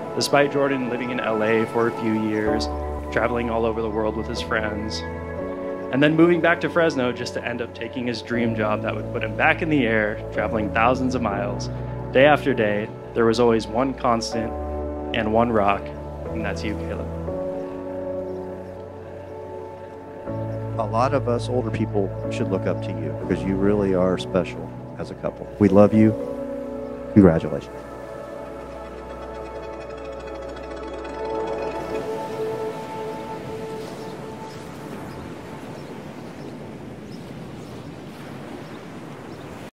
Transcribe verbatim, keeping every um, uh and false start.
Despite Jordan living in L A for a few years, traveling all over the world with his friends, and then moving back to Fresno just to end up taking his dream job that would put him back in the air, traveling thousands of miles, day after day, there was always one constant and one rock, and that's you, Caleb. A lot of us older people should look up to you because you really are special as a couple. We love you. Congratulations.